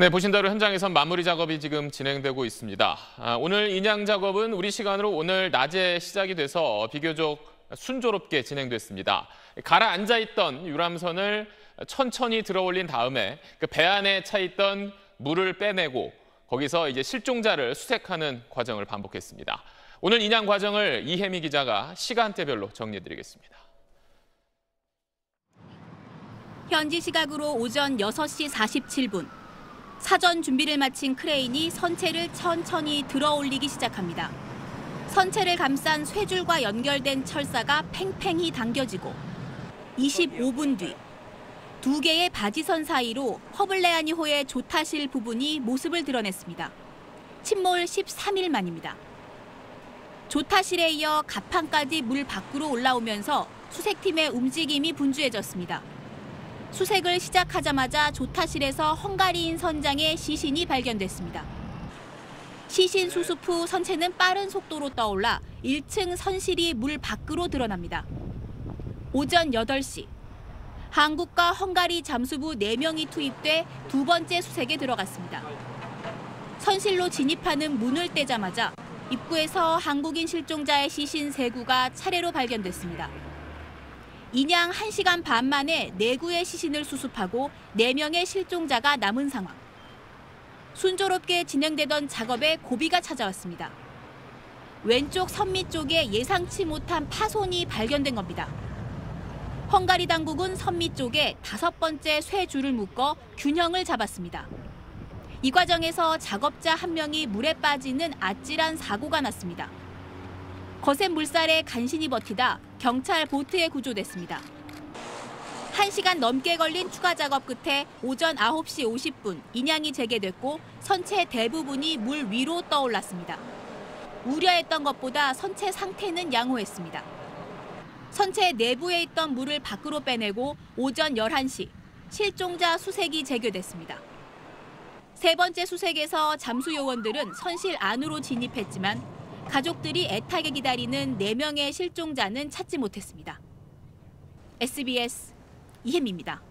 네, 보신 대로 현장에선 마무리 작업이 지금 진행되고 있습니다. 오늘 인양 작업은 우리 시간으로 오늘 낮에 시작이 돼서 비교적 순조롭게 진행됐습니다. 가라앉아 있던 유람선을 천천히 들어올린 다음에 그 배 안에 차 있던 물을 빼내고 거기서 이제 실종자를 수색하는 과정을 반복했습니다. 오늘 인양 과정을 이혜미 기자가 시간대별로 정리해드리겠습니다. 현지 시각으로 오전 6시 47분. 사전 준비를 마친 크레인이 선체를 천천히 들어올리기 시작합니다. 선체를 감싼 쇠줄과 연결된 철사가 팽팽히 당겨지고 25분 뒤, 두 개의 바지선 사이로 허블레아니호의 조타실 부분이 모습을 드러냈습니다. 침몰 13일 만입니다. 조타실에 이어 갑판까지 물 밖으로 올라오면서 수색팀의 움직임이 분주해졌습니다. 수색을 시작하자마자 조타실에서 헝가리인 선장의 시신이 발견됐습니다. 시신 수습 후 선체는 빠른 속도로 떠올라 1층 선실이 물 밖으로 드러납니다. 오전 8시, 한국과 헝가리 잠수부 4명이 투입돼 두 번째 수색에 들어갔습니다. 선실로 진입하는 문을 떼자마자 입구에서 한국인 실종자의 시신 3구가 차례로 발견됐습니다. 인양 1시간 반 만에 4구의 시신을 수습하고 4명의 실종자가 남은 상황. 순조롭게 진행되던 작업에 고비가 찾아왔습니다. 왼쪽 선미 쪽에 예상치 못한 파손이 발견된 겁니다. 헝가리 당국은 선미 쪽에 5번째 쇠줄을 묶어 균형을 잡았습니다. 이 과정에서 작업자 1명이 물에 빠지는 아찔한 사고가 났습니다. 거센 물살에 간신히 버티다 경찰 보트에 구조됐습니다. 1시간 넘게 걸린 추가 작업 끝에 오전 9시 50분 인양이 재개됐고 선체 대부분이 물 위로 떠올랐습니다. 우려했던 것보다 선체 상태는 양호했습니다. 선체 내부에 있던 물을 밖으로 빼내고 오전 11시 실종자 수색이 재개됐습니다. 세 번째 수색에서 잠수 요원들은 선실 안으로 진입했지만 가족들이 애타게 기다리는 4명의 실종자는 찾지 못했습니다. SBS 이혜미입니다.